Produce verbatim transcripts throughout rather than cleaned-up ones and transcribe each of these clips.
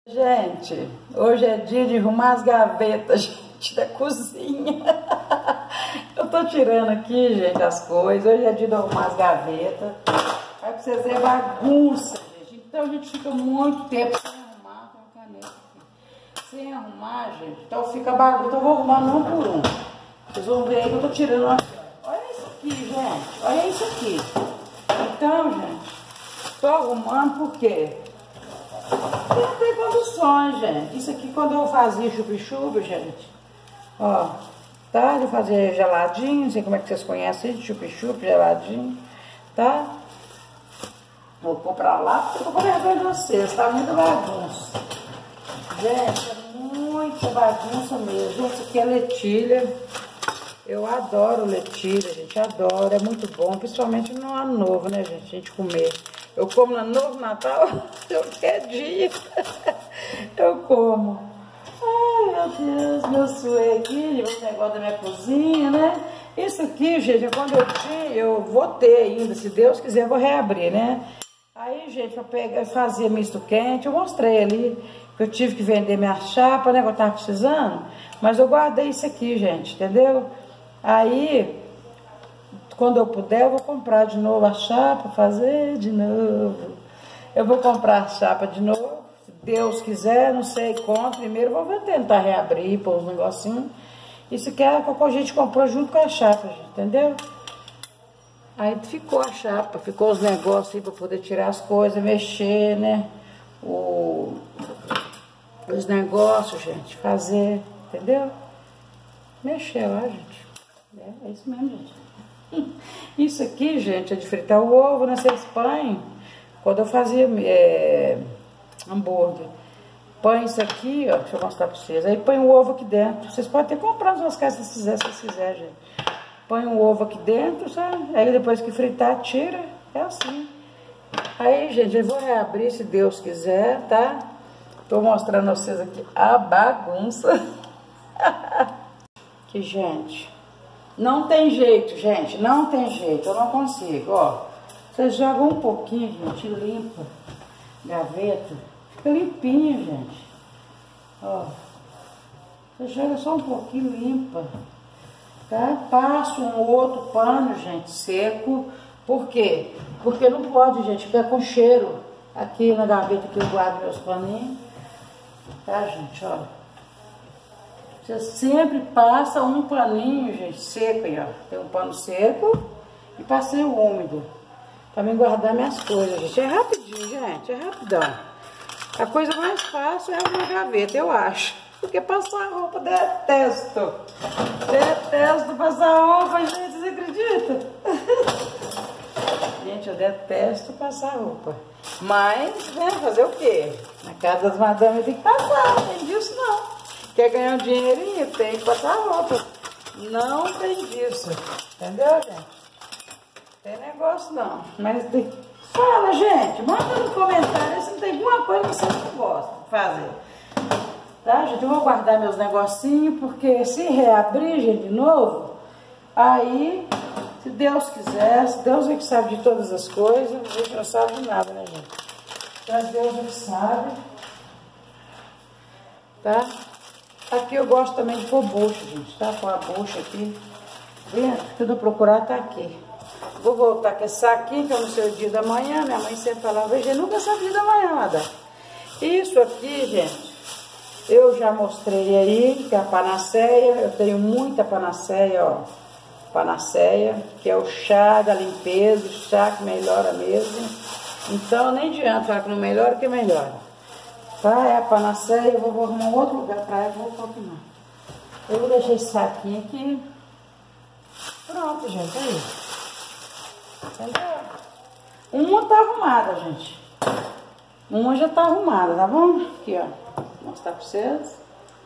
Gente, hoje é dia de arrumar as gavetas, gente, da cozinha. Eu tô tirando aqui, gente, as coisas. Hoje é dia de arrumar as gavetas. Aí pra vocês verem bagunça, gente. Então a gente fica muito tempo sem arrumar. Tem uma caneta aqui. Sem arrumar, gente. Então fica bagunça. Então eu vou arrumando um por um. Vocês vão ver aí que eu tô tirando uma... Olha isso aqui, gente. Olha isso aqui. Então, gente, tô arrumando por quê? Não tem condições, gente. Isso aqui quando eu fazia chup-chup, gente, ó, tá? Eu fazia geladinho, não sei como é que vocês conhecem isso, chup-chup, geladinho, tá? Vou pôr pra lá, porque eu vou comer vergonha de vocês, tá muita bagunça. Gente, é muita bagunça mesmo. Gente, isso aqui é letilha. Eu adoro letilha, gente, adoro, é muito bom, principalmente no ano novo, né, gente, a gente comer. Eu como no novo Natal, qualquer dia, eu como. Ai, meu Deus, meu sué aqui, o negócio da minha cozinha, né? Isso aqui, gente, quando eu tinha, eu vou ter ainda, se Deus quiser, eu vou reabrir, né? Aí, gente, eu peguei, fazia misto quente, eu mostrei ali, que eu tive que vender minha chapa, né, que eu tava precisando, mas eu guardei isso aqui, gente, entendeu? Aí... Quando eu puder, eu vou comprar de novo a chapa, fazer de novo. Eu vou comprar a chapa de novo, se Deus quiser, não sei como. Primeiro eu vou tentar reabrir, pôr os negocinhos. Isso aqui é o que a gente comprou junto com a chapa, gente, entendeu? Aí ficou a chapa, ficou os negócios aí para poder tirar as coisas, mexer, né? O, os negócios, gente, fazer, entendeu? Mexer lá, gente. É, é isso mesmo, gente. Isso aqui, gente, é de fritar o ovo, né? Vocês põem, quando eu fazia é, hambúrguer, põe isso aqui, ó, deixa eu mostrar pra vocês. Aí põe o ovo aqui dentro. Vocês podem até comprar nas suas casas se quiser, se vocês quiserem, gente. Põe o ovo aqui dentro, sabe? Aí depois que fritar, tira. É assim. Aí, gente, eu vou reabrir se Deus quiser, tá? Tô mostrando a vocês aqui a bagunça. Que, gente... Não tem jeito, gente, não tem jeito, eu não consigo, ó. Vocês jogam um pouquinho, gente, limpa, gaveta, fica limpinho, gente. Ó, você joga só um pouquinho, limpa, tá? Passa um outro pano, gente, seco. Por quê? Porque não pode, gente, ficar com cheiro aqui na gaveta que eu guardo meus paninhos. Tá, gente, ó. Você sempre passa um paninho, gente, seco aí, ó. Tem um pano seco e passei o úmido. Pra mim guardar minhas coisas, gente. É rapidinho, gente, é rapidão. A coisa mais fácil é abrir a gaveta, eu acho. Porque passar roupa, detesto. Detesto passar roupa, gente, vocês acreditam? Gente, eu detesto passar roupa. Mas, né, fazer o quê? Na casa das madames tem que passar, não tem disso não. Quer ganhar um dinheirinho? Tem que passar roupa. Não tem disso. Entendeu, gente? Tem negócio não. Mas tem... Fala, gente. Manda no comentário se não tem alguma coisa que vocês não gostam de fazer. Tá, gente? Eu vou guardar meus negocinhos, porque se reabrir, gente, de novo, aí, se Deus quiser, se Deus é que sabe de todas as coisas, a gente não sabe de nada, né, gente? Mas Deus é que sabe. Tá? Aqui eu gosto também de pôr bucha, gente, tá? Pôr a bucha aqui. Vendo? Tudo eu procurar tá aqui. Vou voltar com esse saquinho, que eu não sei o dia da manhã. Minha mãe sempre falava, gente, nunca sabia da manhã nada. Isso aqui, gente, eu já mostrei aí, que é a panaceia. Eu tenho muita panaceia, ó. Panaceia, que é o chá da limpeza, o chá que melhora mesmo. Então, nem adianta falar que não melhora, que melhora. Tá, é a panaceia, eu vou arrumar um outro lugar pra ela, vou continuar. Eu vou deixar esse saquinho aqui. Pronto, gente, aí. Entendeu? Uma tá arrumada, gente. Uma já tá arrumada, tá bom? Aqui, ó. Vou mostrar pra vocês.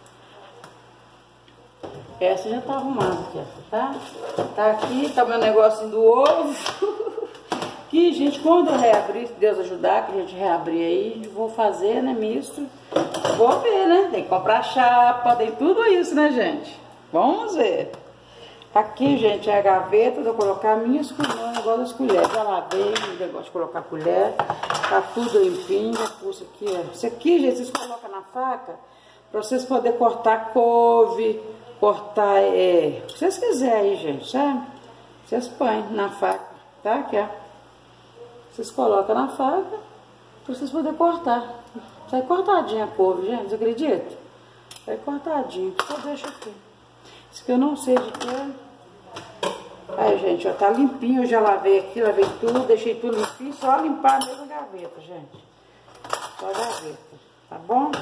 Essa já tá arrumada aqui, ó. Tá? Tá aqui, tá o meu negocinho do ovo. Que, gente, quando eu reabrir, se Deus ajudar, que a gente reabrir aí, vou fazer, né, misto. Vou ver, né? Tem que comprar chapa, tem tudo isso, né, gente? Vamos ver. Aqui, gente, é a gaveta de eu colocar minhas colheres, igual das colheres. Já lavei o negócio de colocar colher. Tá tudo limpinho. Já pus aqui, ó. Isso aqui, gente, vocês colocam na faca pra vocês poderem cortar couve, cortar, é, o que vocês quiserem aí, gente, sabe? Vocês põem na faca, tá? Aqui, ó. Vocês colocam na faca pra vocês poderem cortar. Sai cortadinha a couve, gente, você acredita? Sai cortadinho. Só deixa aqui. Isso que eu não sei de que é. Aí, gente, ó, tá limpinho. Eu já lavei aqui, lavei tudo, deixei tudo limpinho. Só limpar mesmo a gaveta, gente. Só a gaveta, tá bom?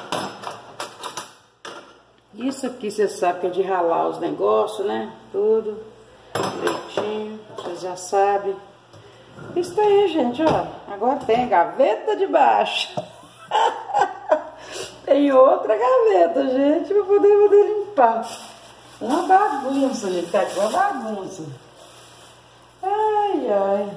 Isso aqui, vocês sabem que é de ralar os negócios, né? Tudo direitinho, vocês já sabem. Isso aí, gente, ó. Agora tem gaveta de baixo. Tem outra gaveta, gente, pra poder, poder limpar. Uma bagunça, gente, tá aqui uma bagunça. Ai, ai.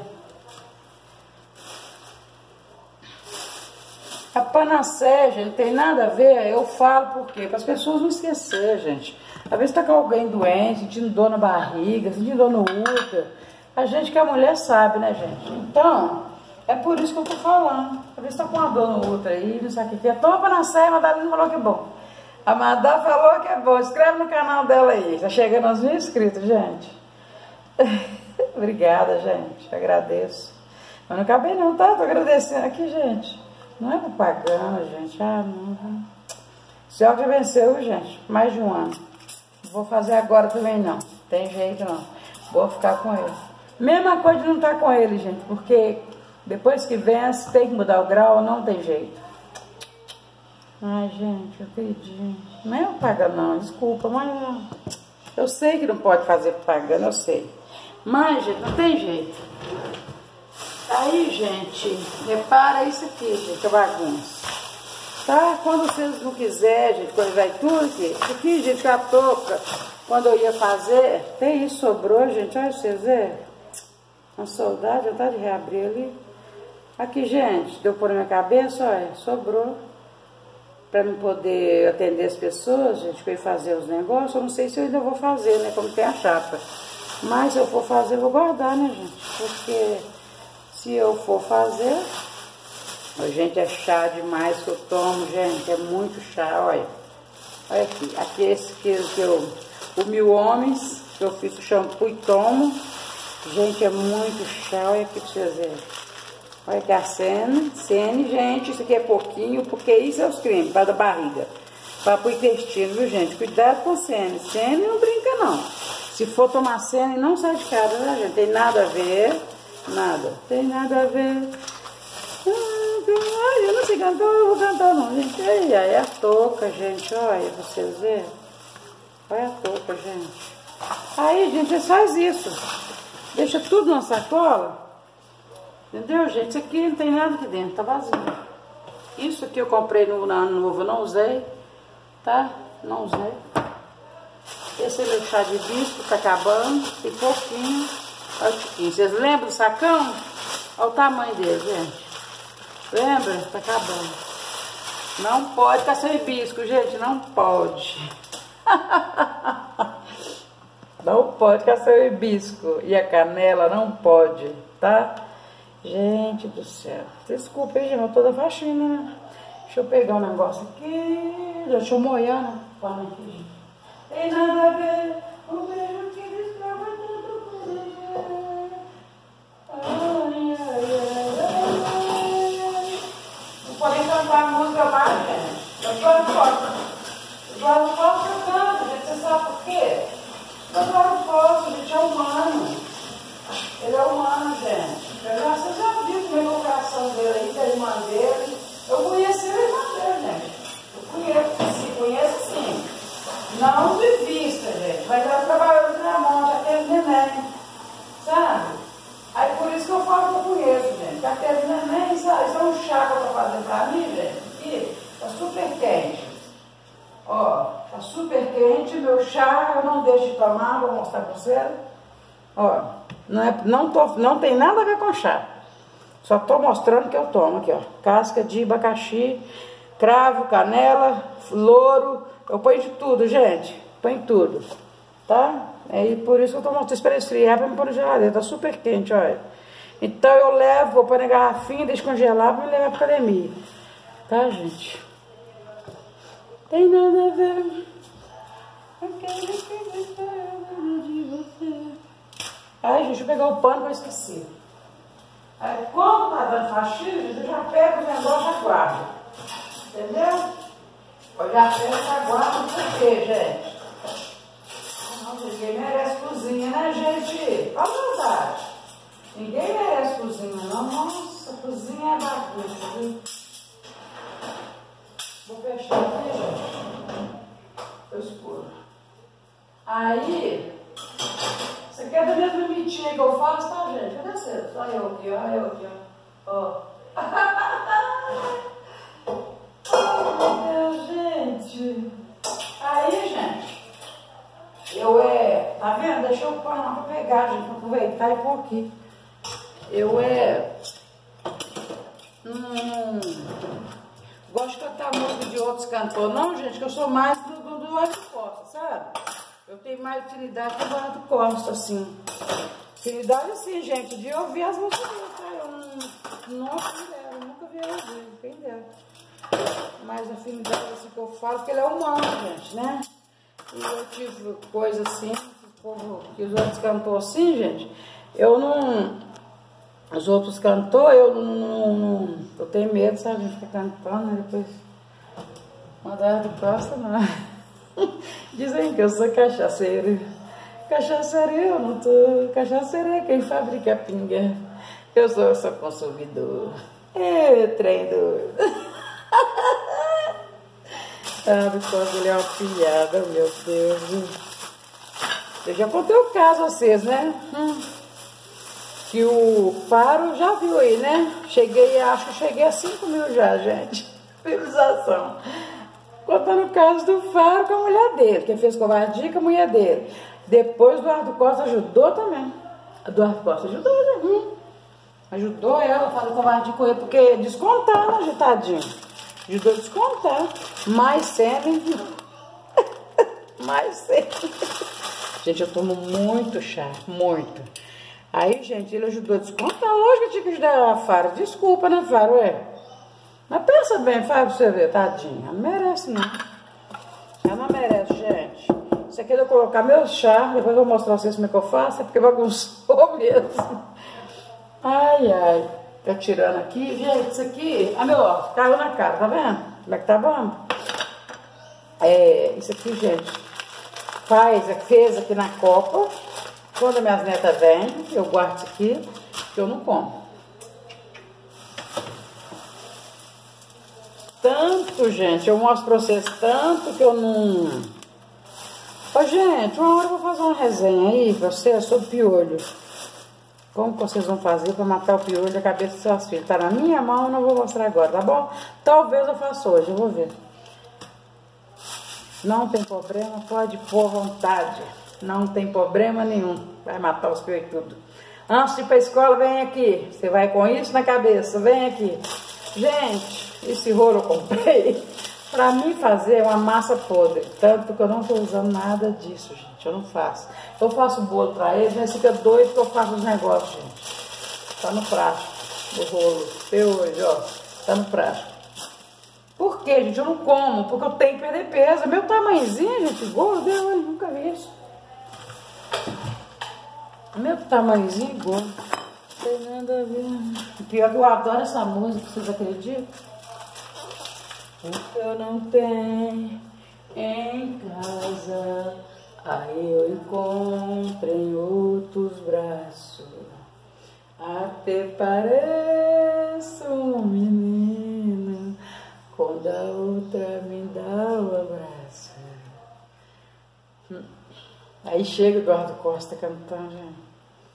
A panacea, gente, não tem nada a ver, eu falo por quê? Para as pessoas não esquecerem, gente. Às vezes tá com alguém doente, sentindo dor na barriga, sentindo dor no útero. A gente que é mulher sabe, né, gente? Então, é por isso que eu tô falando. Às vezes tá com uma dor no útero aí, não sabe o que é. Toma panacea, a Madalena falou que é bom. A Madá falou que é bom. Inscreve no canal dela aí. Tá chegando aos mil inscritos, gente. Obrigada, gente. Agradeço. Mas não acabei não, tá? Tô agradecendo aqui, gente. Não é propaganda, gente. Ah, não. O senhor já venceu, gente. Mais de um ano. Não vou fazer agora também, não. Tem jeito, não. Vou ficar com ele. Mesma coisa de não estar com ele, gente. Porque depois que vence, tem que mudar o grau. Não tem jeito. Ai, gente, eu perdi. Não é propaganda, não. Desculpa, mas... Eu sei que não pode fazer propaganda, eu sei. Mas, gente, não tem jeito. Aí, gente, repara isso aqui, gente, a bagunça. Tá? Quando vocês não quiserem, gente, quando vai tudo aqui. Isso aqui, gente, a touca, quando eu ia fazer, tem isso, sobrou, gente, olha pra vocês verem. Uma saudade, já tá de reabrir ali. Aqui, gente, deu por na minha cabeça, olha, sobrou. Pra não poder atender as pessoas, gente, que eu ia fazer os negócios, eu não sei se eu ainda vou fazer, né, como tem a chapa. Mas se eu for fazer, eu vou guardar, né, gente, porque... Se eu for fazer, gente, é chá demais que eu tomo, gente, é muito chá, olha. Olha aqui, aqui esse que eu, o Mil Homens, que eu fiz o shampoo e tomo. Gente, é muito chá, olha aqui pra vocês verem. Olha aqui a cena, cena, gente, isso aqui é pouquinho, porque isso é os cremes, para da barriga, para o intestino, viu, gente? Cuidado com a cena, cena não brinca, não. Se for tomar cena, não sai de casa, né, gente? Tem nada a ver. Nada, tem nada a ver. Ai, eu não sei cantar, eu vou cantar não, gente. Ai, ai, a touca, gente, olha, vocês verem. Olha a touca, gente. Aí, gente, vocês fazem isso. Deixa tudo na sacola. Entendeu, gente? Isso aqui não tem nada aqui dentro, tá vazio. Isso aqui eu comprei no ano novo, eu não usei, tá? Não usei. Esse é meu chá de hibisco, tá acabando, tem pouquinho. Olha o tiquinho. Vocês lembram do sacão? Olha o tamanho dele, gente. Lembra? Tá acabando. Não pode caçar hibisco, gente. Não pode. Não pode caçar hibisco. E a canela não pode, tá? Gente do céu. Desculpa, gente. Eu tô da faxina, né? Deixa eu pegar um negócio aqui. Deixa eu molhar, né? Fala aqui, gente. Tem nada a ver. O beijo que destrava tanto por Ai, ai, ai, ai. Não pode cantar a música mais, gente. Eu não posso. Eu não posso cantar, gente. Você sabe por quê? Eu não posso, gente. É humano. Ele é humano, gente. Eu já, você já viu que o coração dele aí, da irmã dele. Eu conheci a irmã dele, gente. Eu conheço, sim, conheço sim. Não de vista, gente. Mas ela trabalhou na mão, já teve neném. Sabe? Aí por isso que eu falo que eu conheço, gente. Já teve neném, sabe? Isso é um chá que eu tô fazendo pra mim, gente. Aqui, tá super quente. Ó, tá super quente. Meu chá eu não deixo de tomar, vou mostrar pra você. Ó, não, é, não, tô, não tem nada a ver com chá. Só tô mostrando que eu tomo aqui, ó. Casca de abacaxi, cravo, canela, louro. Eu ponho de tudo, gente. Põe tudo, tá? Aí por isso que eu tô mostrando, esperando esfriar pra me pôr na geladeira, tá super quente, olha. Então eu levo, vou pôr na garrafinha, deixo congelar pra me levar pra academia. Tá, gente? Tem nada a ver. Eu quero de você. Ai, gente, deixa eu pegar o pano que eu esqueci. Aí, quando tá dando faxina, eu já pego o negócio e já guardo. Entendeu? Eu já pego e já guardo, por quê, gente? Não, ninguém merece cozinha, né, gente? Fala a verdade. Ninguém merece cozinha, não. Nossa, cozinha é bagunça, viu? Vou fechar aqui, gente. Tô escuro. Aí, você quer da mesma mentira que eu faço, tá, gente? Cadê você? Só eu aqui, ó. Eu aqui, ó. Ó. Oh, meu Deus, gente. Aí, gente, eu é... Tá vendo? Deixa eu pôr lá pra pegar, gente, pra aproveitar e pôr aqui. Eu é... Hum... Gosto de cantar música de outros cantores. Não, gente, que eu sou mais do, do, do Eduardo Costa, sabe? Eu tenho mais utilidade com o Eduardo Costa, assim. Utilidade, assim, gente, de ouvir as músicas dele, tá? Eu não, não ouvi dela, eu nunca vi ela ouvir, quem dera. Mas afinidade, assim, que eu falo, porque ele é humano, gente, né? E eu tive coisa assim, que, povo, que os outros cantores assim, gente, eu não... Os outros cantores, eu não, não, não... Eu tenho medo, sabe, de ficar cantando, né? Depois... Mandar de Costa, não. Dizem que eu sou cachaceiro. Cachaceiro eu não tô. Cachaceiro é quem fabrica pinga. Eu sou só consumidor. É, trem doido. Ah, do Costa, ele é uma piada, meu Deus. Eu já contei o caso a vocês, né? Hum. Que o Faro já viu aí, né? Cheguei, acho que cheguei a cinco mil já, gente. Visualização. Contando o caso do Faro com a mulher dele. Quem fez covardia com a mulher dele. Depois o Eduardo Costa ajudou também. Eduardo Costa ajudou, né? Hum. Ajudou ela a fazer covardia com ele, porque descontar, né, agitadinho? Ajudou a descontar. Mais sendo. Mais sendo. Gente, eu tomo muito chá, muito. Aí, gente, ele ajudou a descontar. Lógico que tinha que ajudar a Faro. Desculpa, né, Faro? É. Mas pensa bem, Faro, pra você ver, tadinha. Não merece, não. Ela não merece, gente. Isso aqui eu colocar meu chá, depois eu vou mostrar pra vocês como é que eu faço, é porque bagunçou mesmo. Ai, ai. Tá tirando aqui. Gente, isso aqui... Ah, meu, ó, caiu na cara, tá vendo? Como é que tá bom? É, isso aqui, gente, faz, fez aqui na copa. Quando minhas netas vêm, eu guardo isso aqui, que eu não como. Tanto, gente, eu mostro pra vocês tanto que eu não... Ô, gente, uma hora eu vou fazer uma resenha aí pra vocês sobre piolho. Como que vocês vão fazer pra matar o piolho da cabeça dos seus filhos? Tá na minha mão, eu não vou mostrar agora, tá bom? Talvez eu faça hoje, eu vou ver. Não tem problema, pode pôr à vontade. Não tem problema nenhum. Vai matar os piolhos e tudo. Antes de ir pra escola, vem aqui. Você vai com isso na cabeça, vem aqui. Gente, esse rolo eu comprei pra mim fazer uma massa podre. Tanto que eu não tô usando nada disso, gente. Eu não faço. Eu faço bolo pra eles, mas fica doido que eu faço os negócios, gente. Tá no prático, o rolo. Piolho, ó. Tá no prático. Por quê, gente? Eu não como, porque eu tenho que perder peso. Meu tamanhozinho, gente, gordo, eu nunca vi isso. Meu tamanhozinho gordo. Não tem nada a ver. Pior que eu adoro essa música, vocês acreditam? Porque eu não tenho em casa, aí eu encontro em outros braços. Até pareço um menino quando a outra me dá o abraço. Hum. Aí chega o Eduardo Costa cantando, gente.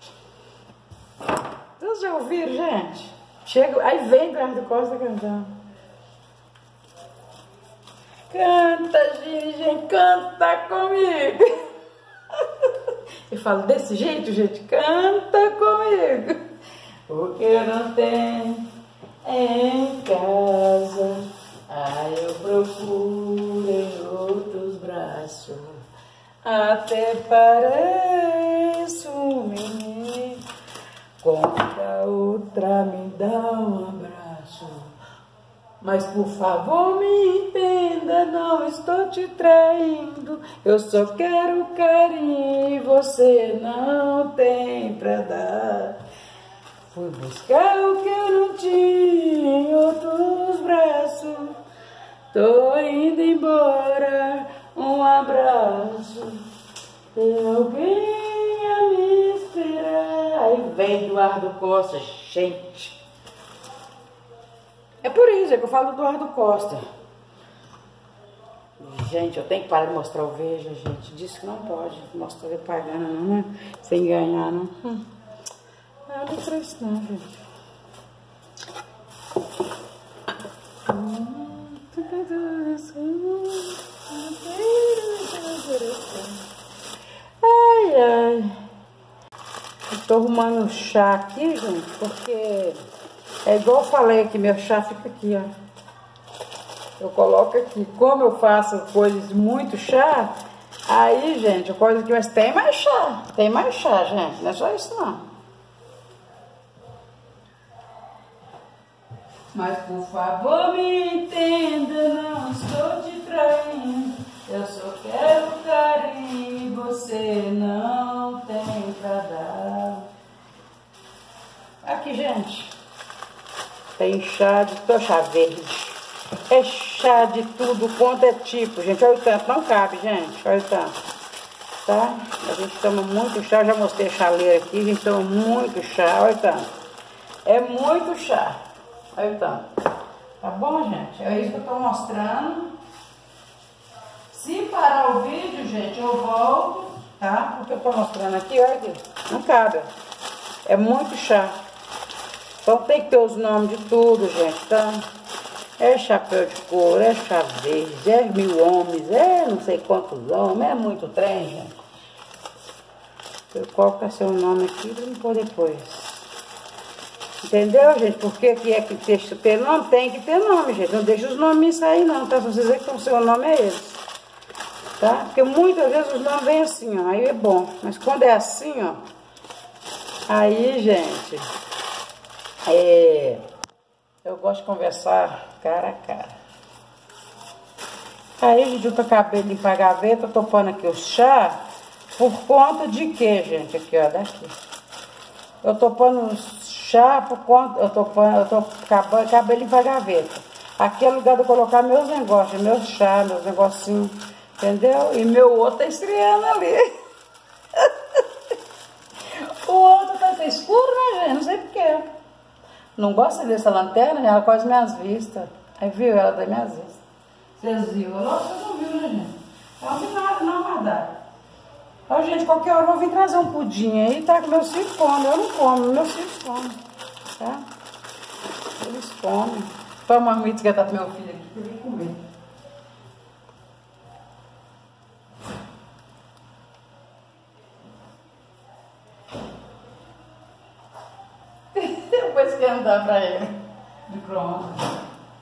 Vocês já ouviram, gente? Chega, aí vem o Eduardo Costa cantando. Canta, Gigi, canta comigo. Eu falo desse jeito, gente, canta comigo. Porque eu não tenho em casa, aí eu procuro em outros braços. até pareço um menino. Quando a outra me dá um abraço. Mas por favor me entenda, não estou te traindo. Eu só quero carinho e você não tem pra dar. Fui buscar o que eu não tinha em outros braços. Tô indo embora, um abraço. Tem alguém a me esperar. Aí vem Eduardo Costa, gente. É por isso é que eu falo do Eduardo Costa. Gente, eu tenho que parar de mostrar o Veja, gente. Disse que não pode mostrar ele pagando, não, né? Sem ganhar, não. Hum. Não, não é isso não, gente. Ai, ai. Eu tô arrumando o chá aqui, gente, porque é igual eu falei aqui, meu chá fica aqui, ó. Eu coloco aqui. Como eu faço coisas muito chá, aí, gente, coisa que mas tem mais chá. Tem mais chá, gente. Não é só isso, não. Mas por favor me entenda, não estou te traindo. Eu só quero carinho, você não tem pra dar. Aqui, gente. Tem chá de tô chá verde. É chá de tudo quanto é tipo, gente. Olha o tanto, não cabe, gente. Olha o tanto. Tá? A gente toma muito chá. Eu já mostrei a chaleira aqui. A gente toma muito chá. Olha o tanto. É muito chá. Olha o tanto. Tá bom, gente? É isso que eu tô mostrando. Se parar o vídeo, gente, eu volto, tá? Porque eu tô mostrando aqui, olha aqui. Não cabe. É muito chá. Então tem que ter os nomes de tudo, gente, tá? É chapéu de couro, é chá verde, é mil homens, é não sei quantos homens, é muito trem, gente. Eu coloco seu nome aqui pra me pôr depois. Entendeu, gente? Por que que é que tem que ter nome? Tem que ter nome, gente. Não deixa os nomes sair, não, tá? Se vocês dizem que o seu nome é esse. Tá? Porque muitas vezes os nomes vêm assim, ó. Aí é bom. Mas quando é assim, ó. Aí, gente. É, eu gosto de conversar cara a cara. Aí, gente, eu tô acabando de limpar a gaveta, tô pondo aqui o chá. Por conta de quê, gente? Aqui, ó, daqui. Eu tô pondo chá por conta. Eu tô pondo, eu tô acabando, acabei de limpar a gaveta. Aqui é o lugar de eu colocar meus negócios, meus chá, meus negocinhos. Entendeu? E meu outro tá estreando ali. O outro tá escuro, né, gente? Não sei porquê. Não gosta dessa lanterna, ela quase minhas vistas. Aí viu, ela das minhas vistas. Vocês viram? Lógico que vocês não viram, né, gente? Eu não vi nada, não, guardar. Ó, gente, qualquer hora eu vou vir trazer um pudim aí, tá? Que meus filhos comem. Eu não como, meus filhos comem. Tá? Eles comem. Toma uma marmita que tá pro meu filho aqui, que eu vim comer. Depois que não dá pra ele. Micro-ondas.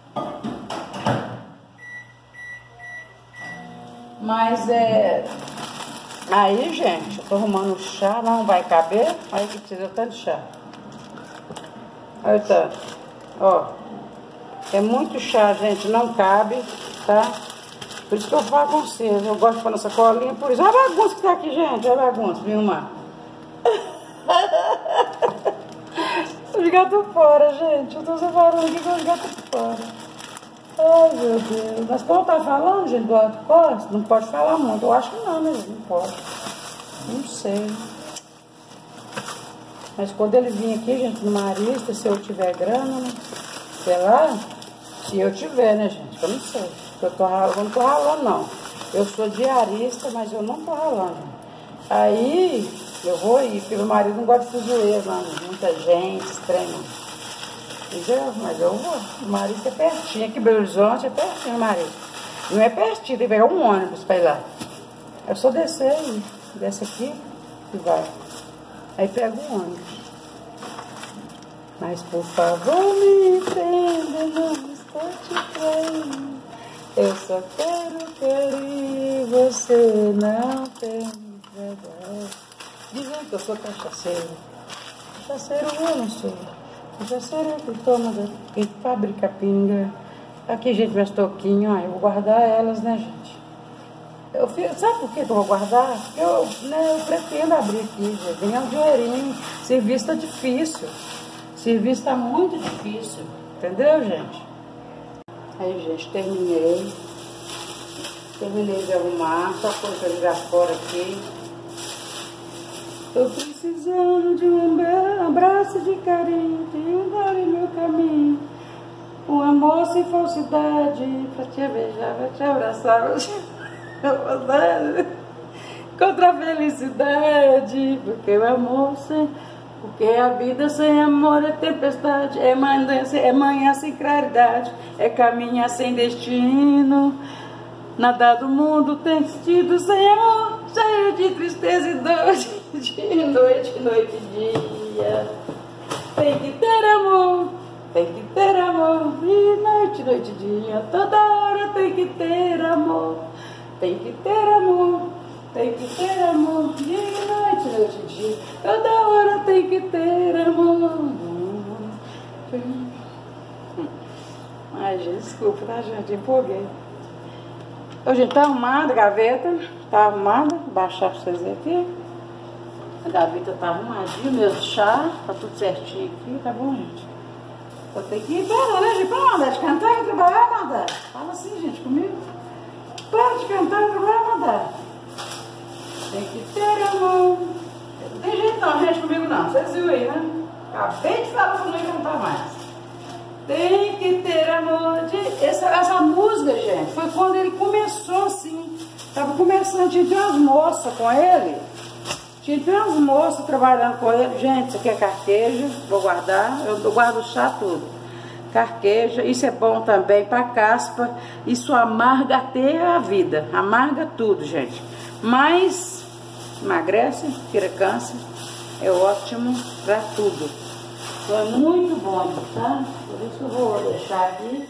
Mas é... Aí, gente, eu tô arrumando o chá, não vai caber. Aí que precisa tanto de chá. Olha o tanto. Ó. É muito chá, gente, não cabe, tá? Por isso que eu falo com vocês. Eu gosto de pôr na sacolinha, por isso. Olha a bagunça que tá aqui, gente. Olha a bagunça, viu, Mar? Os gatos fora, gente. Eu tô separando aqui com os gatos fora. Ai, meu Deus. Mas como tá falando, gente, do Eduardo Costa, não pode falar muito. Eu acho que não, né? Não pode. Não sei. Mas quando ele vir aqui, gente, no Marista, se eu tiver grana, né? Sei lá. Se eu tiver, né, gente? Eu não sei. Eu, tô ralando, eu não tô ralando, não. Eu sou diarista, mas eu não tô ralando. Aí, eu vou ir, porque meu marido não gosta de fuzueiro, não. Muita gente, estranho. Entendeu? Mas eu vou. O marido é pertinho. Aqui em Belo Horizonte é pertinho, o marido. Não é pertinho, tem que pegar um ônibus pra ir lá. É só descer aí. Desce aqui e vai. Aí pega um ônibus. Mas por favor me entenda, não estou te traindo. Eu só quero querer, você não tem verdade. Dizem que eu sou cachaceiro. Cachaceiro eu não sou. Cachaceiro é que toma, que fabrica pinga. Aqui, gente, minhas toquinhas, ó, eu vou guardar elas, né, gente? Eu fiz, sabe por que eu vou guardar? Porque eu, né, eu pretendo abrir aqui, gente, ganhar um dinheirinho. Serviço tá difícil. Serviço tá muito difícil. Entendeu, gente? Aí, gente, terminei. Terminei de arrumar. Só foi pra ligar fora aqui. Tô precisando de um abraço de carinho. De um dar em meu caminho. Um amor sem falsidade. Pra te beijar, pra te abraçar. Pra te... Contra a felicidade. Porque o amor sem... Porque a vida sem amor é tempestade, é manhã, é manhã sem claridade, é caminhar sem destino. Nada do mundo tem sentido sem amor, cheio de tristeza e dor, de noite, noite e dia. Tem que ter amor, tem que ter amor, e noite, noite e dia. Toda hora tem que ter amor, tem que ter amor. Tem que ter amor, dia e noite, noite e dia. Toda hora tem que ter amor. Ai, gente, desculpa, tá, gente? Empolguei. Ô, gente, tá arrumada a gaveta. Tá arrumada. Vou baixar pra vocês verem aqui. A gaveta tá arrumadinha, meu chá. Tá tudo certinho aqui, tá bom, gente? Eu tenho que ir para, né, gente? Para, mandar de cantar e trabalhar, mandar. Fala assim, gente, comigo. Para de cantar e trabalhar, mandar. Tem que ter amor. Não tem jeito não, gente, comigo não. Vocês viram aí, né? Acabei de falar pra não cantar mais. Tem que ter amor. De... Essa, essa música, gente, foi quando ele começou assim. Tava começando, tinha umas moças com ele. Tinha umas moças trabalhando com ele. Gente, isso aqui é carqueja. Vou guardar. Eu, eu guardo o chá tudo. Carqueja. Isso é bom também pra caspa. Isso amarga até a vida. Amarga tudo, gente. Mas emagrece, tira câncer, é ótimo para tudo. Então é muito bom, tá? Por isso que eu vou deixar aqui.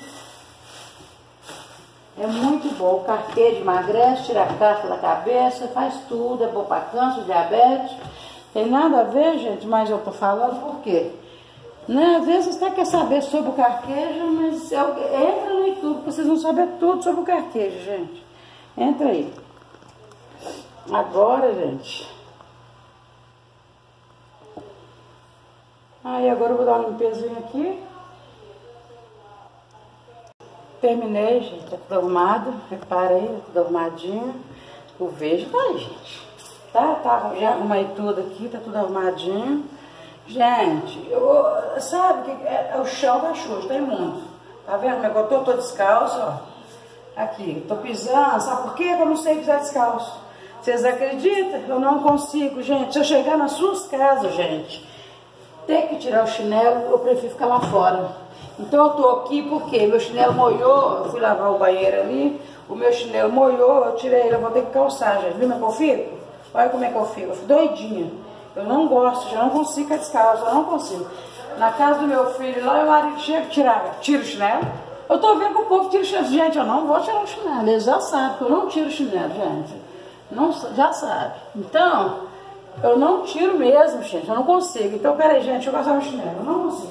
É muito bom. O carquejo emagrece, tira a casca da cabeça, faz tudo, é bom para câncer, diabetes. Tem nada a ver, gente, mas eu tô falando por quê? Né? Às vezes você quer saber sobre o carquejo, mas entra no YouTube, porque vocês vão saber tudo sobre o carquejo, gente. Entra aí. Agora, gente. Aí agora eu vou dar uma limpezinha aqui. Terminei, gente. Tá tudo arrumado. Reparei, tá tudo arrumadinho. O vejo tá aí, gente. Tá, tá, já arrumei tudo aqui, tá tudo arrumadinho. Gente, eu, sabe que é, é o chão da chuva, tá imundo. Tá vendo como é que eu tô? Tô descalço, ó. Aqui, tô pisando. Sabe por quê que eu não sei pisar descalço? Vocês acreditam? Eu não consigo, gente. Se eu chegar nas suas casas, gente, ter que tirar o chinelo, eu prefiro ficar lá fora. Então eu tô aqui porque meu chinelo molhou, eu fui lavar o banheiro ali, o meu chinelo molhou, eu tirei ele, eu vou ter que calçar, gente. Viu como é que eu fico? Olha como é que eu fico, eu fico doidinha. Eu não gosto, já não consigo ficar descalço, eu não consigo. Na casa do meu filho lá, o marido chega e tirava, tira o chinelo. Eu tô vendo que o povo tira o chinelo. Gente, eu não vou tirar o chinelo, eles já sabem que eu não tiro o chinelo, gente. Não, já sabe. Então, eu não tiro mesmo, gente. Eu não consigo. Então, peraí, gente, deixa eu passar o chinelo. Eu não consigo.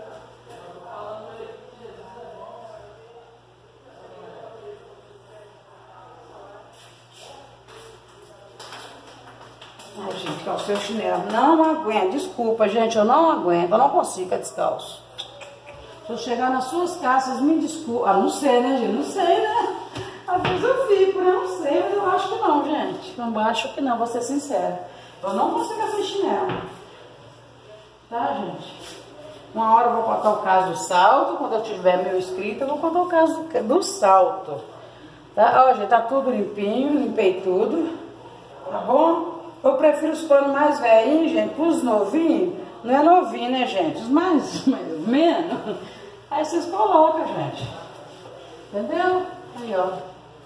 Ai, gente, calcei o chinelo. Não aguento. Desculpa, gente. Eu não aguento. Eu não consigo ficar descalço. Se eu chegar nas suas casas, me desculpa. Ah, não sei, né, gente? Não sei, né? Às vezes eu fico, né? Não sei, mas eu acho que não, gente. Eu acho que não, vou ser sincera. Eu não consigo sem chinelo. Tá, gente? Uma hora eu vou contar o caso do salto. Quando eu tiver meu inscrito, eu vou contar o caso do salto. Tá? Ó, gente, tá tudo limpinho. Limpei tudo. Tá bom? Eu prefiro os panos mais velhinhos, gente. Os novinhos. Não é novinho, né, gente? Os mais, mais ou menos. Aí vocês colocam, gente. Entendeu? Aí, ó.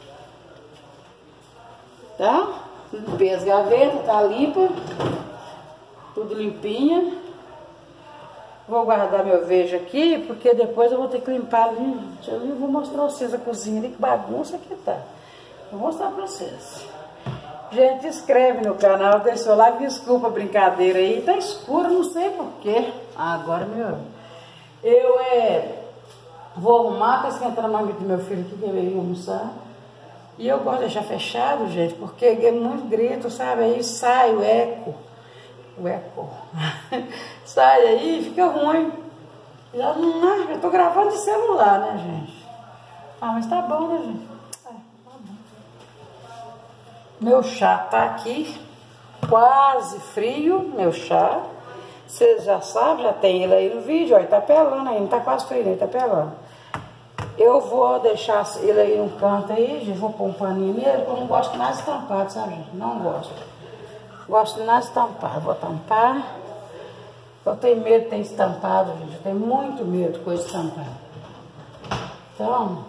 Tá? Limpei as gavetas, tá limpa. Tudo limpinha. Vou guardar meu vejo aqui, porque depois eu vou ter que limpar ali. Eu vou mostrar pra vocês a cozinha ali, que bagunça que tá. Vou mostrar pra vocês. Gente, inscreve no canal, deixa o like, desculpa a brincadeira aí. Tá escuro, não sei porquê. Ah, agora meu... Eu é... vou arrumar, tá esquentando a marmita do meu filho aqui, que veio almoçar. E eu gosto de deixar fechado, gente, porque é muito grito, sabe? Aí sai o eco. O eco. Sai aí e fica ruim. Já não, eu tô gravando de celular, né, gente? Ah, mas tá bom, né, gente? É, tá bom. Meu chá tá aqui, quase frio, meu chá. Vocês já sabem, já tem ele aí no vídeo, ó, ele tá pelando aí, não tá quase frio, ele tá pelando. Eu vou deixar ele aí no canto aí, gente, vou pôr um paninho nele, porque eu não gosto de nada estampado, sabe? Não gosto. Gosto de nada estampado, vou tampar. Eu tenho medo de ter estampado, gente, eu tenho muito medo de coisa estampada. Então,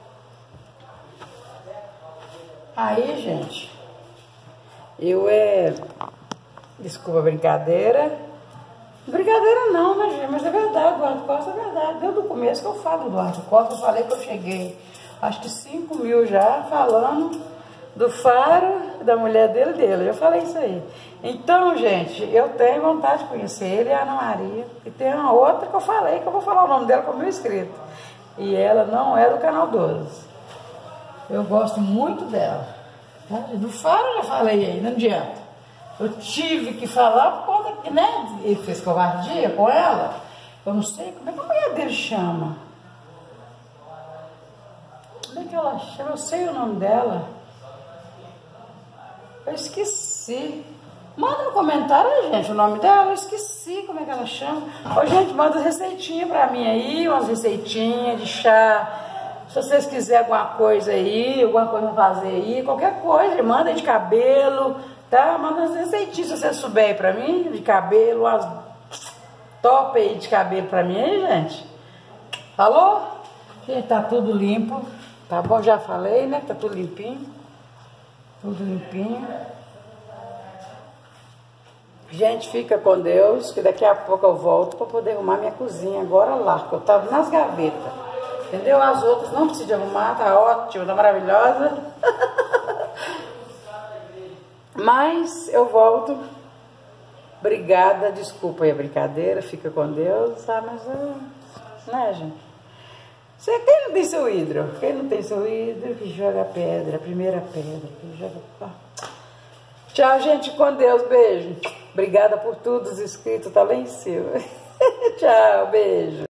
aí, gente, eu é... Desculpa a brincadeira. Brincadeira não, né, gente? Mas é verdade, Eduardo Costa é verdade. Desde o começo que eu falo do Eduardo Costa, eu falei que eu cheguei, acho que cinco mil já, falando do Faro, da mulher dele dele. Eu falei isso aí. Então, gente, eu tenho vontade de conhecer ele e a Ana Maria. E tem uma outra que eu falei, que eu vou falar o nome dela como inscrito. E ela não é do Canal doze. Eu gosto muito dela. Tá? Do Faro eu já falei aí, não adianta. Eu tive que falar por conta que, né, ele fez covardia com ela. Eu não sei como é que a mulher dele chama. Como é que ela chama? Eu sei o nome dela. Eu esqueci. Manda no comentário aí, gente, o nome dela. Eu esqueci como é que ela chama. Ô, gente, manda receitinha pra mim aí, umas receitinhas de chá. Se vocês quiserem alguma coisa aí, alguma coisa pra fazer aí, qualquer coisa, manda aí de cabelo, tá? Manda umas receitinhas, se vocês souberem pra mim, de cabelo, umas top aí de cabelo pra mim aí, gente. Falou? Gente, tá tudo limpo, tá bom? Já falei, né? Tá tudo limpinho. Tudo limpinho. Gente, fica com Deus, que daqui a pouco eu volto pra poder arrumar minha cozinha. Agora lá, porque eu tava nas gavetas. Entendeu? As outras não precisam de arrumar, tá ótimo, tá maravilhosa. Mas eu volto. Obrigada, desculpa aí a brincadeira, fica com Deus. Ah, mas é... né, gente? Você, quem não tem seu hidro? Quem não tem seu hidro, que joga pedra, a primeira pedra. Que joga... Tchau, gente, com Deus, beijo. Obrigada por tudo, os inscritos, tá lá em cima. Tchau, beijo.